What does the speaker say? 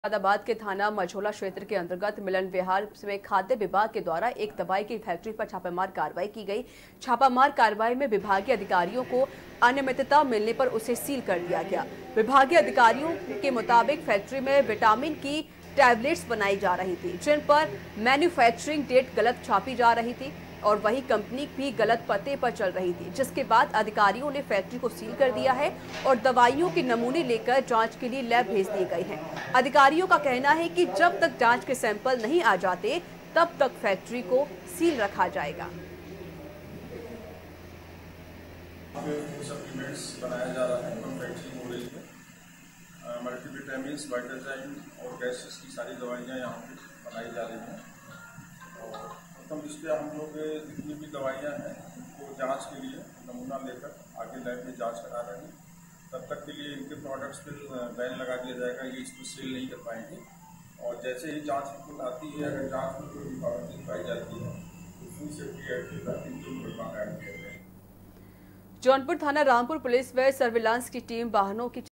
मुरादाबाद के थाना मझौला क्षेत्र के अंतर्गत मिलन विहार में खाद्य विभाग के द्वारा एक दवाई की फैक्ट्री पर छापामार कार्रवाई की गई। छापामार कार्रवाई में विभागीय अधिकारियों को अनियमितता मिलने पर उसे सील कर दिया गया। विभागीय अधिकारियों के मुताबिक फैक्ट्री में विटामिन की टैबलेट्स बनाई जा रही थी, जिन पर मैन्युफैक्चरिंग डेट गलत छापी जा रही थी और वही कंपनी भी गलत पते पर चल रही थी, जिसके बाद अधिकारियों ने फैक्ट्री को सील कर दिया है और दवाइयों के नमूने लेकर जांच के लिए लैब भेज दिए गए हैं। अधिकारियों का कहना है कि जब तक जांच के सैंपल नहीं आ जाते तब तक फैक्ट्री को सील रखा जाएगा। सप्लीमेंट्स बनाया जा रहा है, मैन्युफैक्चरिंग हो रही है। मल्टीविटामिन्स, वाइटाजाइन और गैसेस की सारी दवाइयाँ यहाँ पे बनाई जा रही हैं और प्रथम दृष्टया हम लोग जितनी भी दवाइयाँ हैं उनको जांच के लिए नमूना लेकर आगे लैब में जांच करा रहे हैं। तब तक के लिए इनके प्रोडक्ट्स पर बैन लगा दिया जाएगा, ये इसको सेल नहीं कर पाएंगे और जैसे ही जांच रिपोर्ट आती है, अगर जांच में कोई पाबंदी पाई जाती है तो फूड सेफ्टी एक्ट के तहत इनके ऊपर कायम किया जाएगा। जौनपुर थाना रामपुर पुलिस व सर्विलांस की टीम वाहनों की